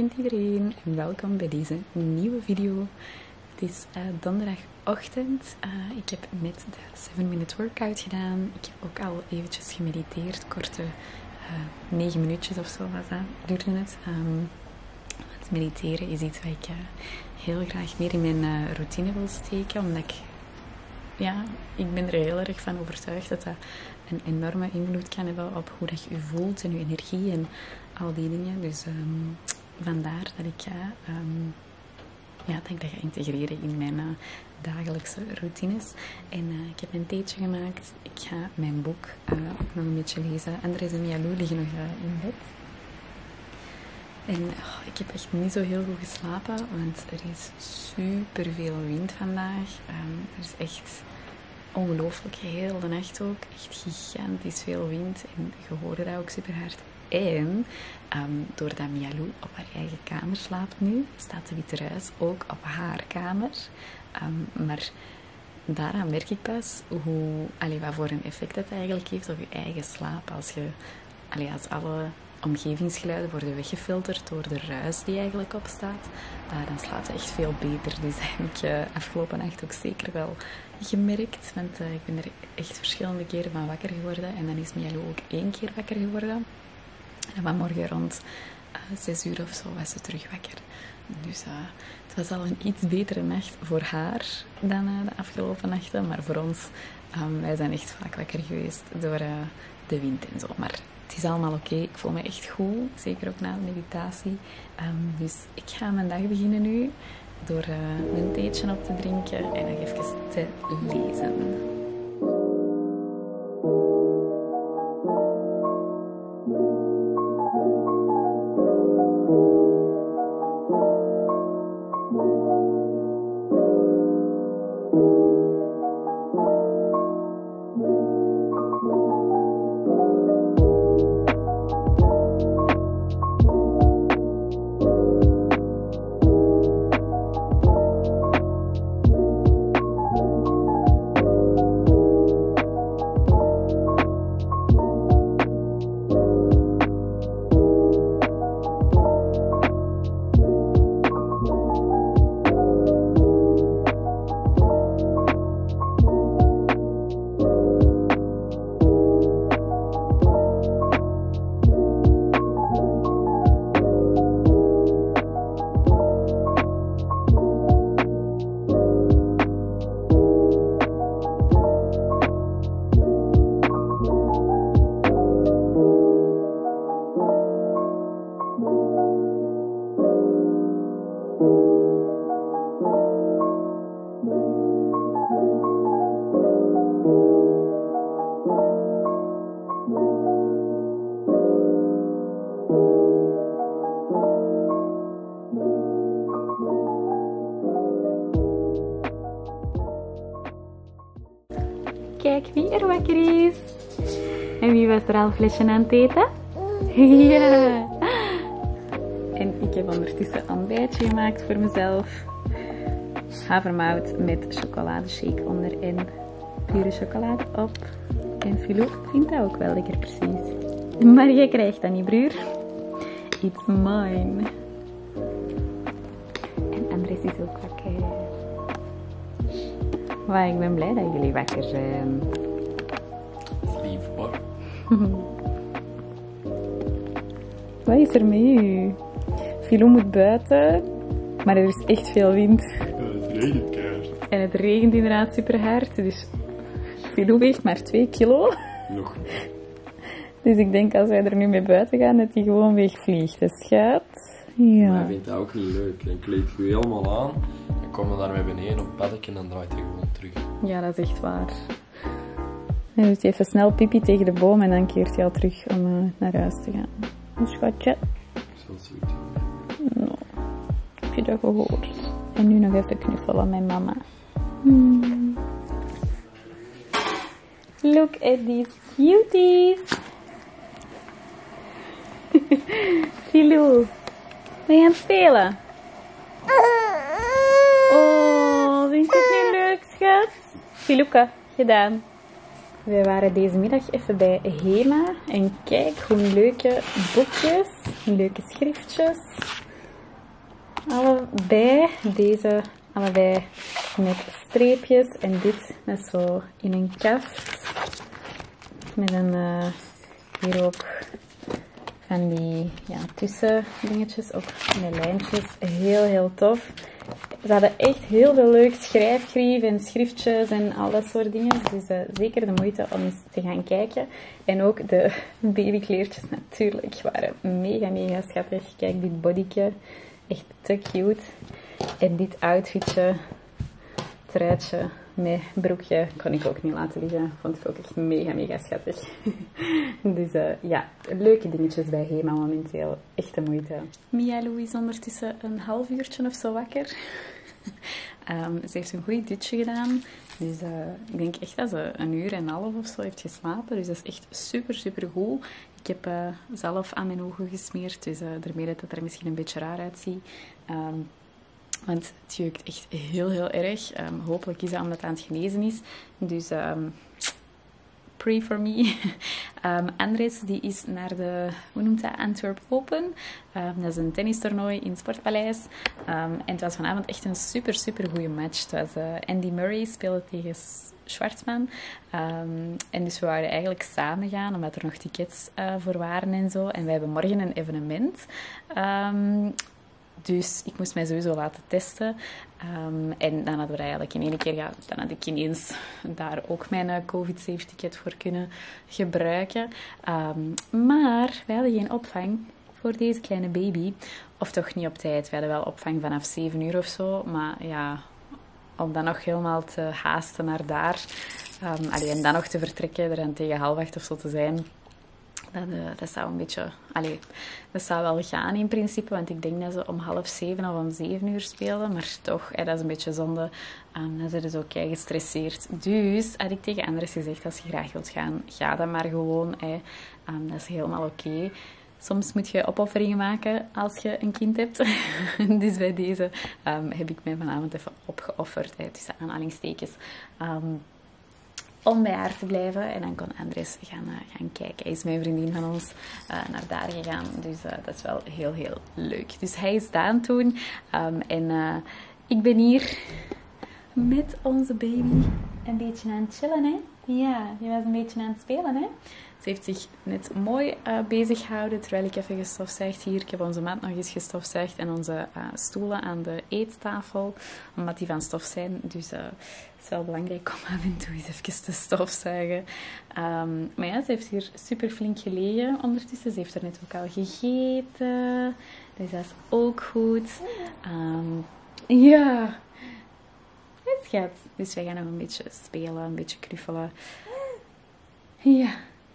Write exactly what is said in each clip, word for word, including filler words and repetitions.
Goedenavond iedereen en welkom bij deze nieuwe video. Het is uh, donderdagochtend. Uh, ik heb net de seven minute workout gedaan. Ik heb ook al eventjes gemediteerd, korte uh, negen minuutjes of zo was dat, duurde het. Um, het mediteren is iets wat ik uh, heel graag meer in mijn uh, routine wil steken, omdat ik, ja, ik ben er heel erg van overtuigd dat dat een enorme invloed kan hebben op hoe dat je je voelt en je energie en al die dingen. Dus um, vandaar dat ik, uh, um, ja, dat ik dat ga integreren in mijn uh, dagelijkse routines. En uh, ik heb een theetje gemaakt. Ik ga mijn boek uh, ook nog een beetje lezen. Andres en Mialou liggen nog uh, in bed. En oh, ik heb echt niet zo heel goed geslapen, want er is super veel wind vandaag. Um, er is echt ongelooflijk, heel de nacht ook. Echt gigantisch veel wind en je hoorde dat ook super hard. En um, doordat Mialou op haar eigen kamer slaapt nu, staat de Witte Ruis ook op haar kamer. Um, maar daaraan merk ik pas hoe, allee, wat voor een effect dat eigenlijk heeft op je eigen slaap. Als, je, allee, als alle omgevingsgeluiden worden weggefilterd door de ruis die eigenlijk opstaat, uh, dan slaapt je echt veel beter. Dus dat heb ik uh, afgelopen nacht ook zeker wel gemerkt. Want uh, ik ben er echt verschillende keren van wakker geworden. En dan is Mialou ook één keer wakker geworden. En vanmorgen rond uh, zes uur of zo was ze terug wakker. Dus uh, het was al een iets betere nacht voor haar dan uh, de afgelopen nachten. Maar voor ons, um, wij zijn echt vaak wakker geweest door uh, de wind en zo. Maar het is allemaal oké. Okay. Ik voel me echt goed. Zeker ook na de meditatie. Um, dus ik ga mijn dag beginnen nu door uh, een theetje op te drinken en nog even te lezen. Kijk wie er wakker is. En wie was er al een flesje aan het eten? Ja. En ik heb ondertussen een ontbijtje gemaakt voor mezelf. Havermout met chocoladeshake onder en pure chocolade op. En Filou vindt dat ook wel lekker precies. Maar jij krijgt dat niet, broer. It's mine. En Andres is ook wakker. Maar ik ben blij dat jullie wakker zijn. Lief hoor. Wat is er met u? Filou moet buiten, maar er is echt veel wind. Ja, het regent keihard. En het regent inderdaad super hard. Dus Filou weegt maar twee kilo. Nog. Dus ik denk als wij er nu mee buiten gaan, dat hij gewoon wegvliegt. Dus schat. Ja. Maar hij vindt dat ook niet leuk. En kleed je helemaal aan. Dan kom je daarmee beneden op het paddetje en dan draait hij gewoon terug. Ja, dat is echt waar. Dan doet hij even snel pipi tegen de boom en dan keert hij al terug om uh, naar huis te gaan. Dus schatje. Ik zal het zoiets doen. No. Heb je dat gehoord? En nu nog even knuffelen met mama. Hmm. Look at these cuties. Filou, ben je aan het spelen? Oh, vind je het niet leuk, schat? Filouka, gedaan. Wij waren deze middag even bij Hema en kijk hoe leuke boekjes, leuke schriftjes. allebei. Deze allebei met streepjes. En dit met zo in een kast. Met een, uh, hier ook van die ja, tussendingetjes, ook met lijntjes. Heel, heel tof. Ze hadden echt heel veel leuk schrijfgrief en schriftjes en al dat soort dingen. Dus uh, zeker de moeite om eens te gaan kijken. En ook de babykleertjes natuurlijk waren mega, mega schattig. Kijk, dit bodyke. Echt te cute. En dit outfitje, truitje met broekje, kon ik ook niet laten liggen. Vond ik ook echt mega, mega schattig. Dus uh, ja, leuke dingetjes bij Hema momenteel. Echt de moeite. Mialou is ondertussen een half uurtje of zo wakker. um, ze heeft een goed dutje gedaan. Dus uh, ik denk echt dat ze een uur en een half of zo heeft geslapen. Dus dat is echt super, super goed. Ik heb uh, zalf aan mijn ogen gesmeerd. Dus uh, daarmee dat het er misschien een beetje raar uitziet. Um, Want het jeukt echt heel, heel erg. Um, hopelijk is dat omdat het aan het genezen is. Dus um, pray for me. um, Andres die is naar de, hoe noemt dat, Antwerp Open. Um, dat is een tennistoernooi in het Sportpaleis. Um, en het was vanavond echt een super, super goede match. Het was, uh, Andy Murray speelde tegen Schwartzman. Um, en dus we wouden eigenlijk samen gaan, omdat er nog tickets uh, voor waren en zo. En wij hebben morgen een evenement. Um, Dus ik moest mij sowieso laten testen. Um, en dan hadden we dat eigenlijk in één keer... Ja, dan had ik ineens daar ook mijn uh, COVID-safe-ticket voor kunnen gebruiken. Um, maar wij hadden geen opvang voor deze kleine baby. Of toch niet op tijd. We hadden wel opvang vanaf zeven uur of zo. Maar ja, om dan nog helemaal te haasten naar daar. Um, allee, en dan nog te vertrekken, er dan tegen half acht of zo te zijn... Dat, uh, dat zou een beetje... Allee, dat zou wel gaan in principe, want ik denk dat ze om half zeven of om zeven uur spelen. Maar toch, eh, dat is een beetje zonde. Um, dan zijn ze zo kei gestresseerd. Dus had ik tegen Andres gezegd, als je graag wilt gaan, ga dan maar gewoon. Eh. Um, dat is helemaal oké. Okay. Soms moet je opofferingen maken als je een kind hebt. Dus bij deze um, heb ik mij vanavond even opgeofferd, eh, tussen aanhalingstekens. Um, om bij haar te blijven. En dan kon Andres gaan, uh, gaan kijken. Hij is mijn vriendin van ons uh, naar daar gegaan. Dus uh, dat is wel heel, heel leuk. Dus hij is daar toen. Um, en uh, ik ben hier met onze baby een beetje aan het chillen, hè? Ja, die was een beetje aan het spelen, hè? Ze heeft zich net mooi uh, bezig gehouden terwijl ik even gestofzuigd hier. Ik heb onze mat nog eens gestofzuigd en onze uh, stoelen aan de eettafel, omdat die van stof zijn. Dus uh, het is wel belangrijk om af en toe eens even te stofzuigen. Um, maar ja, ze heeft hier super flink gelegen ondertussen. Ze heeft er net ook al gegeten. Dus dat is ook goed. Um, ja, het gaat. Dus wij gaan nog een beetje spelen, een beetje knuffelen. Ja.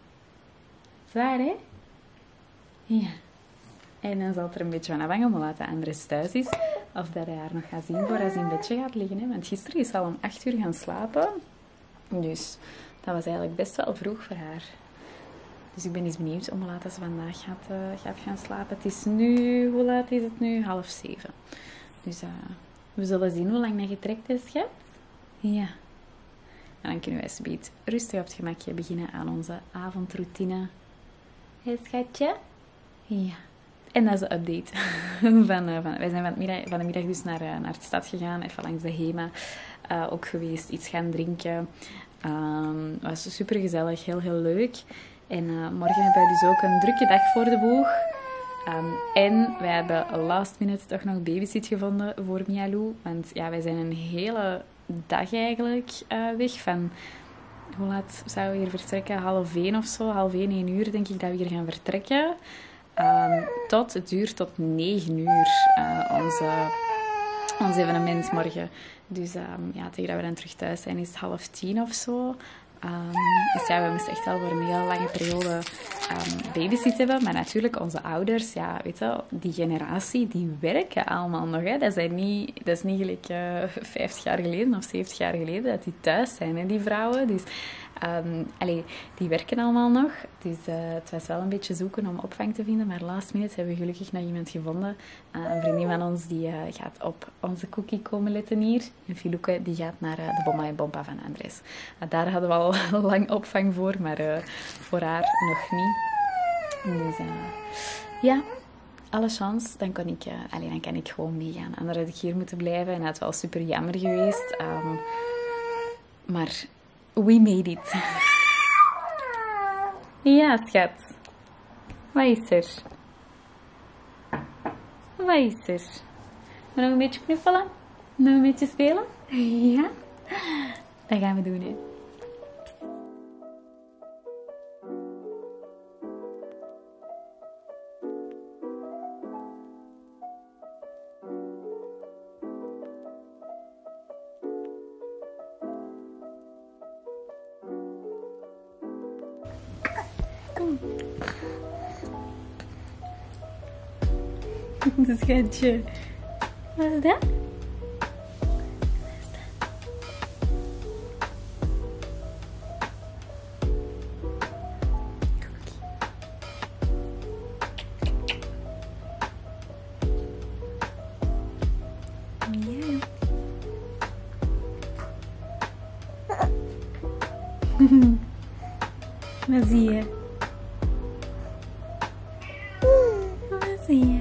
Zwaar, hè? Ja. En dan zal het er een beetje van afhangen, maar laten Andres thuis is. Of dat hij haar nog gaat zien voor hij in bedje gaat liggen. Hè? Want gisteren is ze al om acht uur gaan slapen. Dus dat was eigenlijk best wel vroeg voor haar. Dus ik ben eens benieuwd om hoe laat ze vandaag gaat, uh, gaat gaan slapen. Het is nu... Hoe laat is het nu? Half zeven. Dus uh, we zullen zien hoe lang dat getrekt is, schat. Ja. En dan kunnen we alsjeblieft rustig op het gemakje beginnen aan onze avondroutine. Hé, schatje? Ja. En dat is de update. van, uh, van, wij zijn van, middag, van de middag dus naar, uh, naar de stad gegaan. Even langs de Hema uh, ook geweest. Iets gaan drinken. Um, het was super gezellig. Heel, heel leuk. En uh, morgen hebben wij dus ook een drukke dag voor de boeg. Um, en wij hebben last minute toch nog babysit gevonden voor Mialou. Want ja, wij zijn een hele dag eigenlijk uh, weg van... Hoe laat zouden we hier vertrekken? Half één of zo. Half één, één uur denk ik dat we hier gaan vertrekken. Um, tot, het duurt tot negen uur uh, onze, ons evenement morgen. Dus um, ja, tegen dat we dan terug thuis zijn is het half tien of zo. Um, dus ja, we moesten echt wel voor een heel lange periode um, babysit hebben. Maar natuurlijk, onze ouders, ja, weet je, die generatie, die werken allemaal nog. Hè. Dat, zijn niet, dat is niet gelijk uh, vijftig jaar geleden of zeventig jaar geleden dat die thuis zijn, hè, die vrouwen. Dus um, allee, die werken allemaal nog. Dus uh, het was wel een beetje zoeken om opvang te vinden. Maar last minute hebben we gelukkig nog iemand gevonden. Uh, een vriendin van ons die uh, gaat op onze cookie komen letten hier. En Filouke die gaat naar uh, de Bomma en Bompa van Andres. Uh, daar hadden we al lang opvang voor, maar uh, voor haar nog niet. Dus uh, ja, alle chance, dan kan ik, uh, allee, dan kan ik gewoon meegaan. Anders had ik hier moeten blijven en dat had wel super jammer geweest. Um, maar we made it. Ja, schat. Wat is er? Wat is er? Wil nog een beetje knuffelen? Nog een beetje spelen? Ja? Dat gaan we doen, hè. Kom. Schatje. Wat is dat? Ja. Wat zie je? Wat zie je?